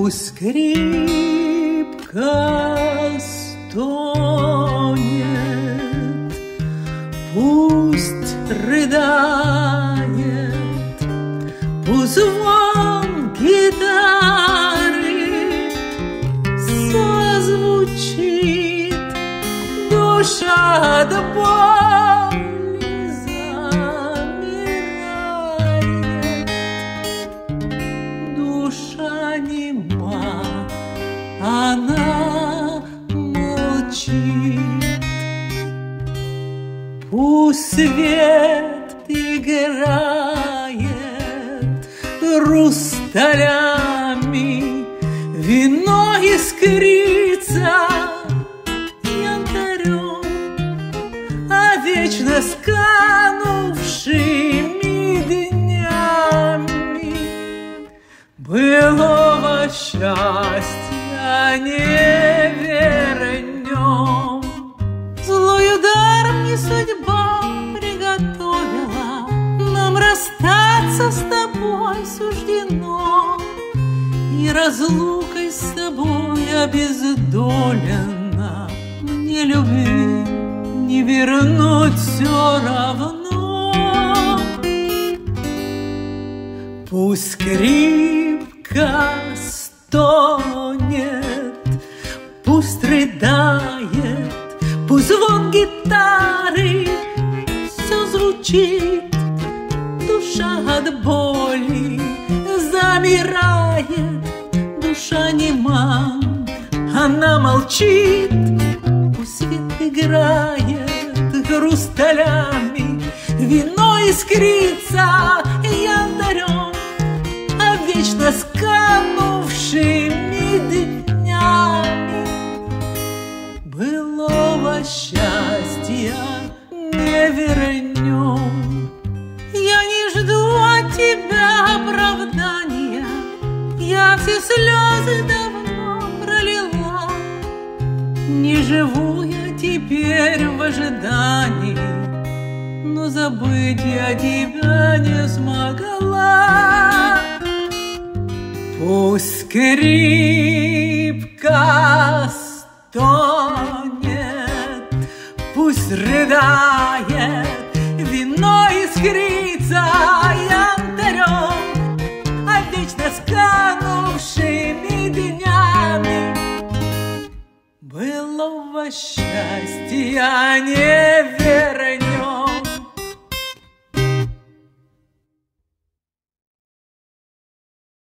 Пусть скрипка стонет, пусть рыдает, пусть звон гитары созвучит, душа до боли замирает, душа нема, она молчит. Пусть свет играет хрусталями, вино искрится янтарем, а вечно сканувшими днями былого счастья не вернем. Злой удар мне судьба приготовила, нам расстаться с тобой суждено, и разлукой с тобой обездолена, мне любви не вернуть все равно. Пусть скрипка стонет, пусть рыдает, пусть звон гитары все звучит, душа от боли замирает, душа нема, она молчит. Пусть свет играет хрусталями, вино искрится янтарем, а вечно сканувшими днями былого счастья не вернем. Я не жду от тебя оправдания, я все слезы давно пролила, не живу я теперь в ожидании, но забыть я тебя не смогла. Пусть скрипка стонет, пусть рыдает, вино искрится янтарем, а вечно сканувшими днями былого счастья не